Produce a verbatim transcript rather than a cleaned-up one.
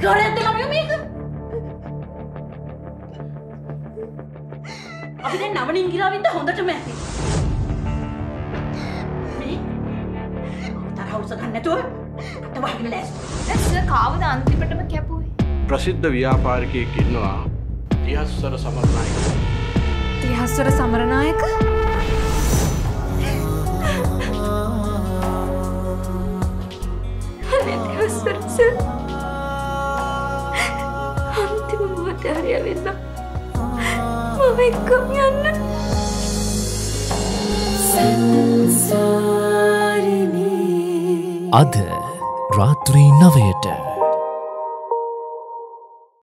විකාරයක් දෙනවා මේක. අපි දැන් නවනින් ගිරාවින්ද හොඳටම ඇති. මේ තරහ උස ගන්න නැතුව අත වහගෙන ලෑස්ති. ඇස්ස කාවද අන්තිමටම කැපුවේ? ප්‍රසිද්ධ ව්‍යාපාරිකයෙක් ඉන්නවා තිහස්වර සමරනායක. තිහස්වර සමරනායක? තිහස්වර සර්. අන්තිම මොහොතේ හරියවෙන්න. මම එක්කම යන්න. Sansarini අද රාත්‍රී නවයට